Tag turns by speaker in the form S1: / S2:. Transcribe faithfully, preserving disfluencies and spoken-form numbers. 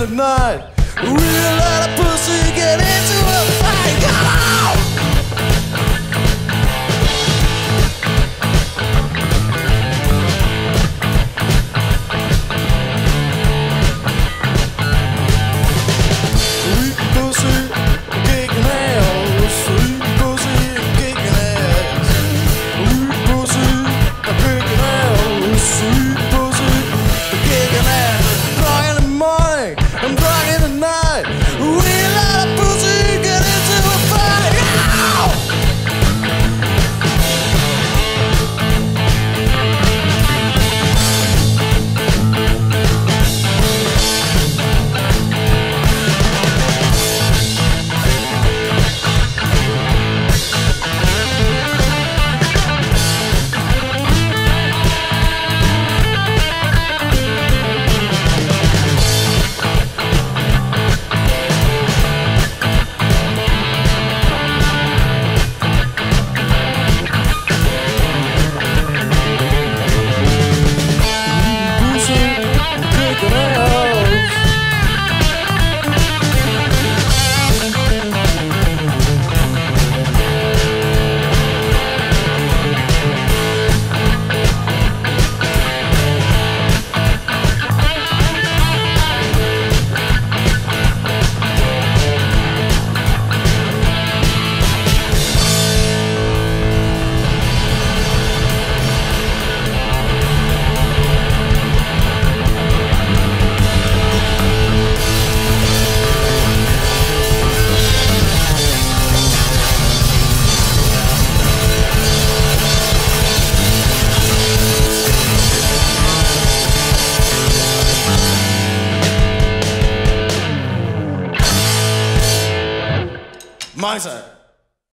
S1: tonight. We let a pussy get into a fight. Come on! Sweet pussy kicking ass. Sweet pussy kicking ass. Sweet pussy kicking ass. Sweet pussy kicking ass. Drunk in the morning, I'm drunk in the night. We let a pussy get into a fight. Ow! Mindset.